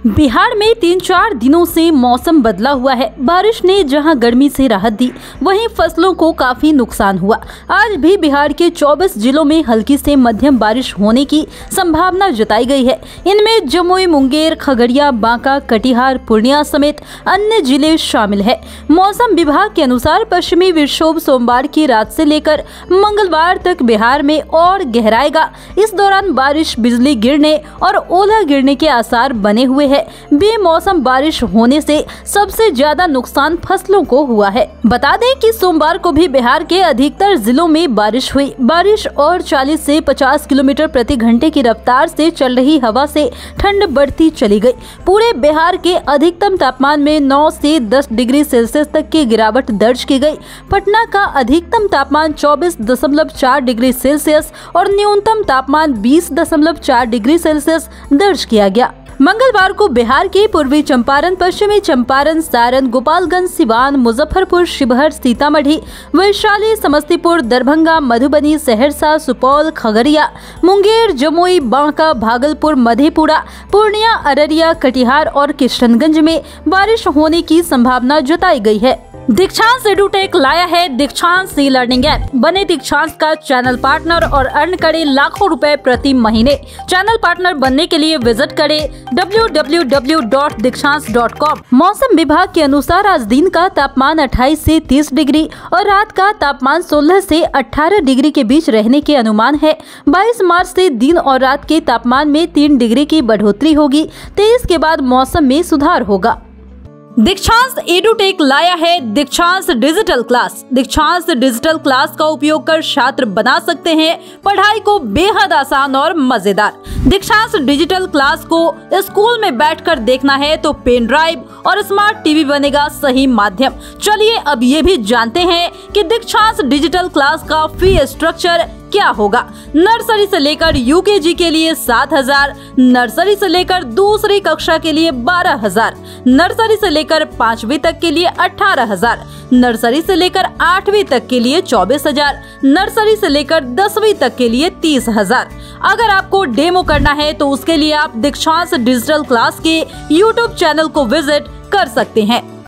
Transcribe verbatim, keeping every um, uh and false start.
बिहार में तीन चार दिनों से मौसम बदला हुआ है। बारिश ने जहां गर्मी से राहत दी, वहीं फसलों को काफी नुकसान हुआ। आज भी बिहार के चौबीस जिलों में हल्की से मध्यम बारिश होने की संभावना जताई गई है। इनमें जमुई, मुंगेर, खगड़िया, बांका, कटिहार, पूर्णिया समेत अन्य जिले शामिल है। मौसम विभाग के अनुसार पश्चिमी विक्षोभ सोमवार की रात से लेकर मंगलवार तक बिहार में और गहराएगा। इस दौरान बारिश, बिजली गिरने और ओला गिरने के आसार बने हुए हैं। बेमौसम बारिश होने से सबसे ज्यादा नुकसान फसलों को हुआ है। बता दें कि सोमवार को भी बिहार के अधिकतर जिलों में बारिश हुई। बारिश और चालीस से पचास किलोमीटर प्रति घंटे की रफ्तार से चल रही हवा से ठंड बढ़ती चली गई। पूरे बिहार के अधिकतम तापमान में नौ से दस डिग्री सेल्सियस तक की गिरावट दर्ज की गई। पटना का अधिकतम तापमान चौबीस दशमलव चार डिग्री सेल्सियस और न्यूनतम तापमान बीस दशमलव चार डिग्री सेल्सियस दर्ज किया गया। मंगलवार को बिहार के पूर्वी चंपारण, पश्चिमी चंपारण, सारण, गोपालगंज, सिवान, मुजफ्फरपुर, शिवहर, सीतामढ़ी, वैशाली, समस्तीपुर, दरभंगा, मधुबनी, सहरसा, सुपौल, खगड़िया, मुंगेर, जमुई, बांका, भागलपुर, मधेपुरा, पूर्णिया, अररिया, कटिहार और किशनगंज में बारिश होने की संभावना जताई गई है। दीक्षांत एडुटेक लाया है दीक्षांत ई लर्निंग ऐप। बने दीक्षांत का चैनल पार्टनर और अर्न करें लाखों रुपए प्रति महीने। चैनल पार्टनर बनने के लिए विजिट करें W W W dot Dikshant dot com. मौसम विभाग के अनुसार आज दिन का तापमान अट्ठाईस से तीस डिग्री और रात का तापमान सोलह से अठारह डिग्री के बीच रहने के अनुमान है। बाईस मार्च से दिन और रात के तापमान में तीन डिग्री की बढ़ोतरी होगी। तेईस के बाद मौसम में सुधार होगा। दीक्षांत एडुटेक लाया है Dikshant digital class. Dikshant digital class का उपयोग कर छात्र बना सकते हैं पढ़ाई को बेहद आसान और मजेदार। दीक्षांत डिजिटल क्लास को स्कूल में बैठकर देखना है तो पेन ड्राइव और स्मार्ट टीवी बनेगा सही माध्यम। चलिए अब ये भी जानते हैं कि दीक्षांत डिजिटल क्लास का फी स्ट्रक्चर क्या होगा। नर्सरी से लेकर यूकेजी के लिए सात हजार, नर्सरी से लेकर दूसरी कक्षा के लिए बारह हजार, नर्सरी से लेकर पांचवी तक के लिए अठारह हजार, नर्सरी से लेकर आठवीं तक के लिए चौबीस हजार, नर्सरी से लेकर दसवीं तक के लिए तीस हजार। अगर आपको डेमो करना है तो उसके लिए आप दीक्षांत डिजिटल क्लास के यूट्यूब चैनल को विजिट कर सकते हैं।